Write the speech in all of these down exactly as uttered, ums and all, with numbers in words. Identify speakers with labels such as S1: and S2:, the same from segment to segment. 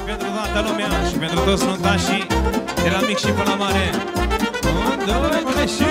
S1: pentru toată lumea și pentru toți nuntașii, de la mic și până la mare. Un, doi, trei și...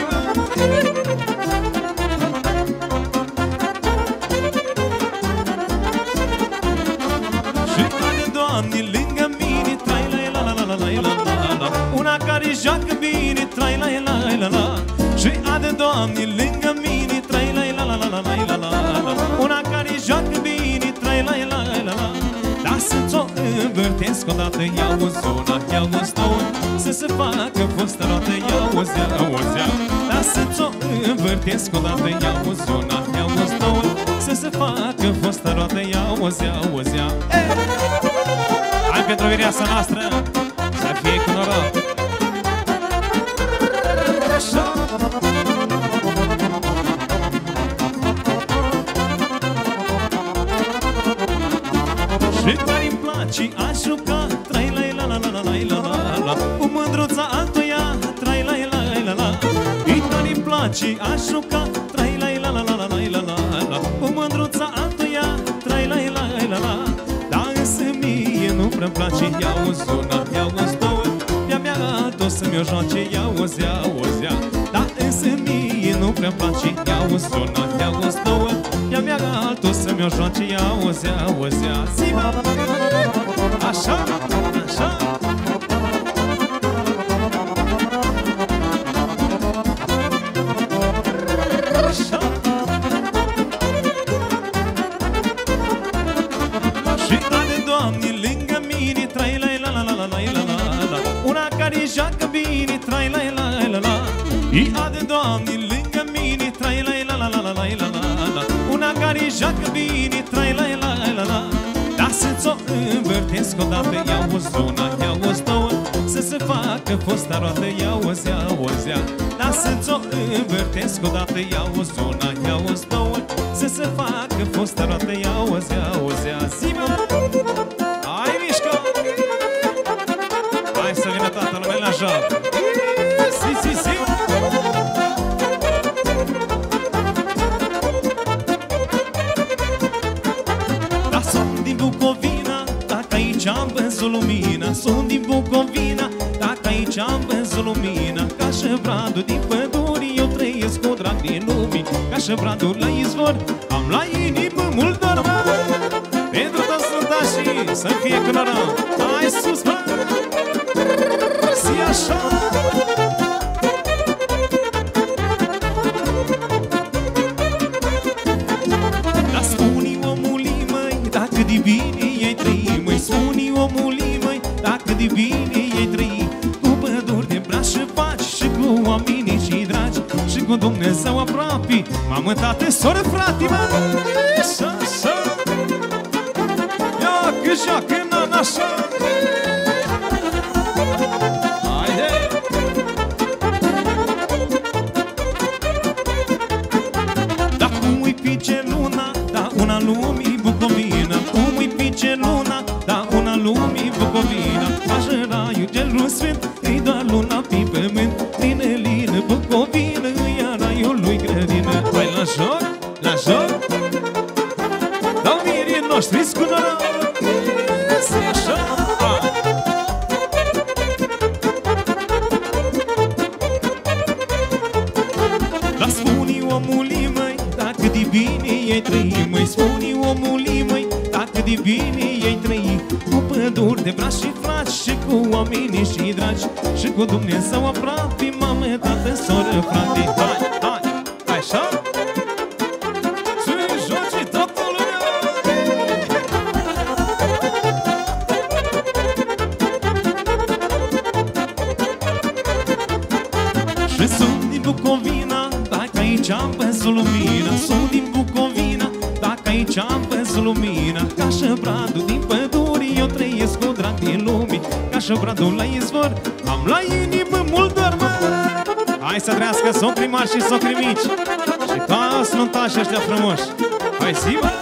S1: Și ade, Doamne, lângă mine, trai la la la la la la la la, una care joacă bine, trai la la la la. Și ade, Doamne, lângă mine, trai la la la la la la la, una care joacă bine, trai la la la la. Dar să-ți o învârtesc odată, iau-ți una, iau-ți două, să se facă fostă roată, iau-ți, iau-ți, iau. Dar să-ți o învârtesc odată, iau-ți una, iau-ți două, să se facă fostă roată, iau-ți, iau-ți, iau. Hai pentru vireasa noastră, să fie cu noroc. Așa. Și tare-mi place a juca, trai la la la la la la la la, cu mândruța altuia, trai la la la la. Și tare-mi place a juca, trai la la la la la la la la, cu mândruța altuia, trai la la la la. Dar însă mie nu prea-mi place, iau-ți una, iau-ți două, de-a mea altă să-mi o joace, iau-ți, iau-ți, iau. Dar însă mie nu prea-mi place, iau-ți una, iau-ți două, de-a mea altă să-mi o joace, iau-ți, iau-ți, iau. Zi-mă! Așa, așa. Așa. Și ade, Doamne, lângă mine, trai la la la la la la la la, una care joacă bine, trai la la la la. Și ade, Doamne, lângă mine, trai la la la la la la la, una care joacă bine, trai la la la la. Dar să-ți o învârtesc odată, iau-ți una, iau-ți două, să se facă fosta roată, iau-ți, iau-ți, iau. Dar să-ți o învârtesc odată, iau-ți una, iau-ți două, să se facă fosta roată, iau-ți, iau-ți, iau. Zi-mă! Hai, mișcă! Hai să vină toată lumea la joc! Zi, zi, zi! Am văzut lumina, sunt din Bucovina, dacă aici am văzut lumina, ca șevradul din păduri, eu trăiesc cu drag din lumii, ca șevradul la izvor, am la inimă mult dor, mă. Pentru toți sântașii, să fie cu noroc. Hai sus, mă! Zi așa! Dar spune-i omului, măi, dacă de bine ei trăi, măi, spune-i omului, măi, dacă de bine ei trăi, cu păduri de braț și faci, și cu oamenii și dragi, și cu Dumnezeu aproape, mamă, tată, soră, frate, mă. Așa, așa. Ia că joacă, nana, așa. Haide! Da cum îi pice luna, da una lumii Bucovina, cum îi pice luna, da una lumii Bucovina, așa raiul celul sfânt, îi doar luna pe pământ, lină, lină, Bucovina, ia raiul lui grădină. Hai la joc, la joc, dau mirii noștri cu noroc. Zi așa. Dar spune-i omului, măi, dacă de bine ei trăi, măi, spune-i omului, măi, dacă de bine ei trăi, cu păduri de braț și fraci, și cu oamenii și dragi, și cu Dumnezeu aproape, mamă, tată, soră, frate. Hai, hai, hai așa? Să-i joci toată lumea! Și sunt din Bucovina, dacă aici am văzut lumina, sunt din Bucovina, dacă aici am văzut lumina, ca șevradul din păduri, eu trăiesc cu drag din lumii, ca șevradul la izvor, am la inimă mult dor, mă. Hai să trească socrii mari și socrii mici și toți nuntașii ăștia frumoși. Hai, zi, mă!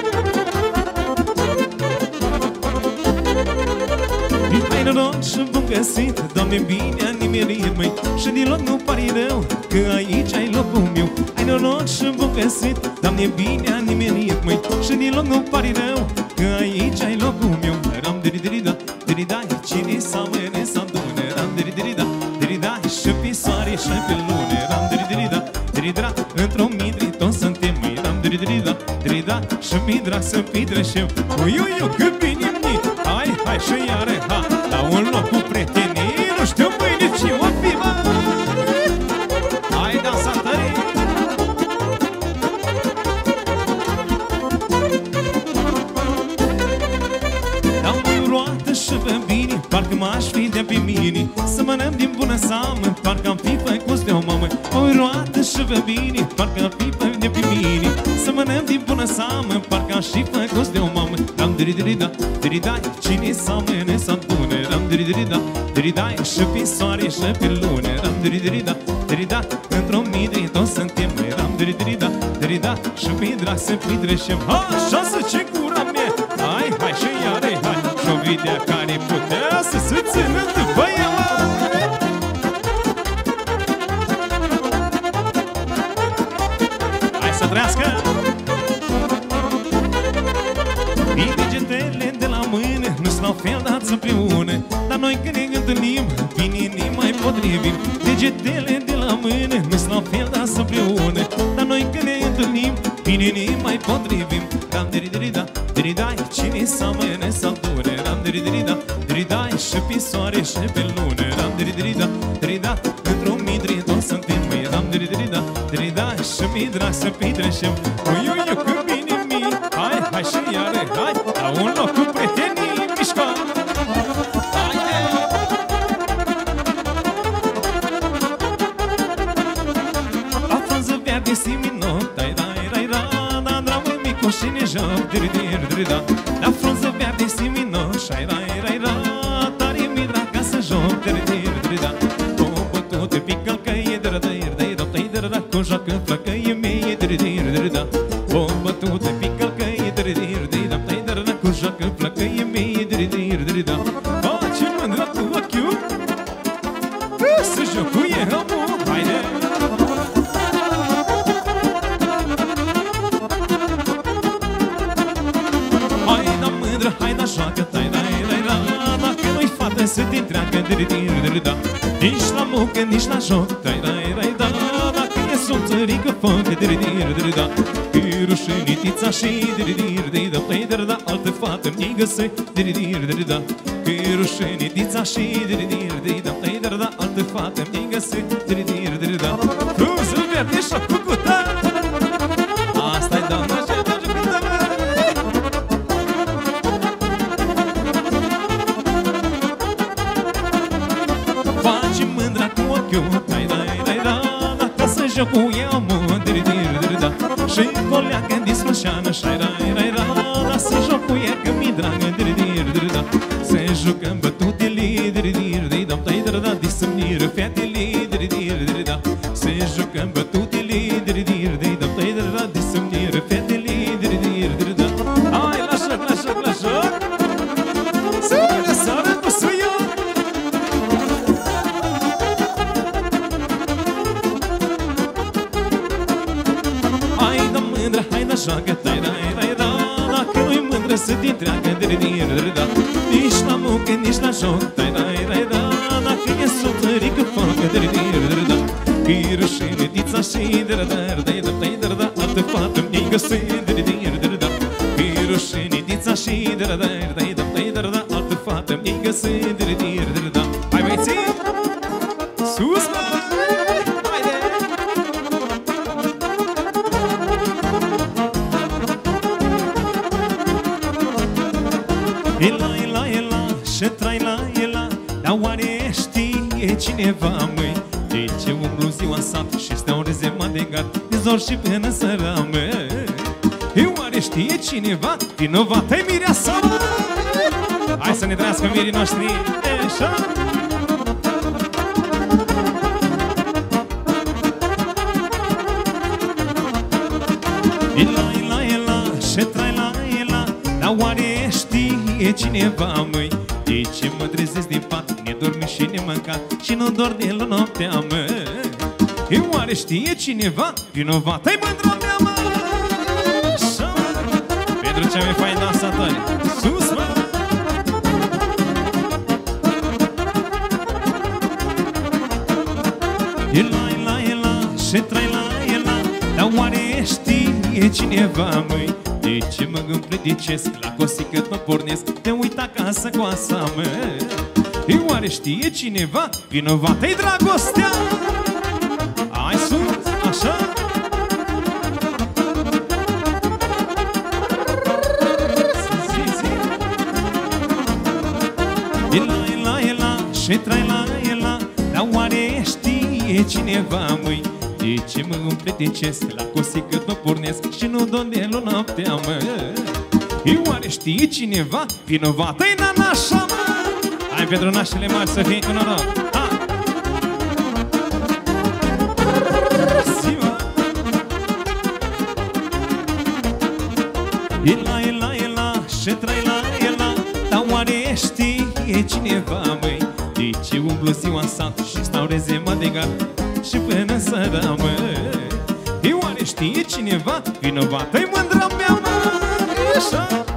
S1: Din hai noroc și bun găsit, Doamne, bine a nimerit, măi. Și din loc nu pare rău, că aici ai locul meu. Ai noroc și bun găsit, Doamne, bine a nimerit, măi. Și din loc nu pare rău, că aici ai locul meu. Ram diri-diri-da, diri-da, cine s-amene s-adune. Ram diri-diri-da, diri-da, și pe soare și pe lune. Ram diri-diri-da, diri-da, într-o midri toți suntem, măi. Ram diri-diri-da, diri-da, și mi drag să petrecem. Ui, ui, ui, cât bine-mi, hai, hai și iară, ha. La un loc cu prietenii, nu știu mâine ce o fi, mă. Hai, dansa tăi. Dau o roată și vă bine, parcă m-aș fi de pe mine. Să mănăm din bună seamă, parcă am fi făcut de o mamă. O roată și vă bine, parcă am fi făcut de pe mine. Să mănăm din bună seamă, parcă aș fi făcut de o mamă. Ram diri-diri-da, diri-da, cine s-amene s-adune. Ram diri-diri-da, diri-da, și pe soare și pe lune. Ram diri-diri-da, diri-da, într-o midri toți suntem, măi. Ram diri-diri-da, diri-da, și pe drag să petrecem. Ha, așa să ce gura mea, hai, hai și iară, hai. Și-o vedea care putea să se țină după ea. Hai să trăiască! Din degetele de la mână nu-s la fel dați împreună. Dar noi când ne întâlnim, bine ne mai potrivim. Degetele de la mână nu-s la fel dați împreună. Dar noi când ne întâlnim, bine ne mai potrivim. Ram diri-diri-da, diri-da, cine s-amene s-adune. Ram diri-diri-da, diri-da, și pe soare și pe lune. Ram diri-diri-da, diri-da, într-o midri toți suntem, măi. Ram diri-diri-da, diri-da, și mi drag să petrecem. Ui, ui, ui, cât bine-mi, hai, hai și iară, hai. La un loc cu prietenii, mișca. Haide! La frunză verde siminot, dai, dai, dai, da, da, dragul micu și ne joc, diri-diri, diri-da. La frunză verde siminot, șai, dai, dai, da, tare mi drag ca să joc, diri-diri, diri-da. O bătut pe călcăie, diri-diri, diri-da, diri-da, cu joacă flăcăie mie, diri-diri, diri-da. O bătut pe călcăie, diri-diri, diri-da, diri-da, cu joacă flăcăie mie, diri-diri, diri-da. Face mândra cu ochiul, să jocuie omul, haide! Hai da mândră, hai da joacă, tai, dai, dai, da. Dacă nu-i fată să te treacă, diri-diri, diri-da. Nici la muncă, nici la joc, tai, dai, dai, da. Dacă e soțărică, focă, diri-diri, diri-da. Că-i rușinitița și diri-diri, diri-da, tai, diri-da. Altă fată-mi găsă, diri-diri, diri-da. Că-i rușinitița și diri-diri, diri-da, tai, diri-da. Altă fată-mi găsă, diri-diri, diri-da. Frunză verde și-a cucuta. Asta-i doamna și-a jucuta, mă. Faci mândra cu ochiul, dai, dai, dai, da. Dacă să joc cu ea, mă, diri-diri, diri-da. Și coleacă din Slășeană, șai, dai, dai, da. Dar să joc cu ea, că mi-i dragă, diri-diri, diri-da. Să jucăm bătutele, diri-diri, diri-da, dai, diri-da. Disămniră fetele, diri-diri, diri-da. Să jucăm bătutele, diri-diri, diri-da, dai, diri-da. Disămniră fetele, diri-diri, diri-da. Hai, la joc, la joc, la joc. Să ne sară cu suiu. Hai da joacă, dai, dai, dai, da. Dacă nu-i mândră să te treacă, diri-diri, diri-da. Nici la muncă, nici la joc, dai, dai, dai, da. Dacă e soțărică, focă, diri-diri, diri-da. Că-i rușinitița și diri-da, diri-da, diri-da. Altă fată-mi găsă, diri-diri, diri-da. Că-i rușinitița și diri-da, diri-da, diri-da. Altă fată-mi găsă, diri-diri, diri-da. Hai, băieții! Sus, mă! Ela, ela, ela, și trai la ela. Dar oare știe cineva, măi, de ce umblu ziua în sat și stau rezema de gard de zor și până săra, măi? Oare știe cineva? Vinovat-i mireasa, măi? Hai să ne trăiască mirii noștri, așa! Ela, ela, ela, și trai la ela. Dar oare știe știe cineva, măi, de ce mă trezesc din pat, nedormit și nemâncat și nu dor de la noaptea, măi? E oare știe cineva vinovat-i mândra mea, mă? Așa, pentru cea mai fain dansatoare. Sus, mă! E la, e la, e la, și trai la, e la. Dar oare știe cineva, măi, de ce mă împledicesc la cosică mă pornesc, te uit acasă cu asa, măi? E oare știe cineva vinovat-i dragostea? Hai sus, așa! E la, e la, e la, și trai la, e la. Dar oare știe cineva, măi, de ce mă împleticesc la cosică mă pornesc și nu dor de la noaptea, măi? E oare știe cineva vinovat-i nanașa, mă? Hai pentru nașele mari să fie cu noroc! Ha! E la, e la, e la, și trai la, e la. Dar oare știe cineva, măi, de ce umblu ziua în sat și stau rezema de gat și până seara, măi? E oare știe cineva vinovat-i mândra mea, măi? Așa!